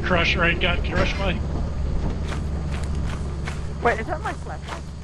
crushed, right? Got crushed by. Wait, is that my flashlight?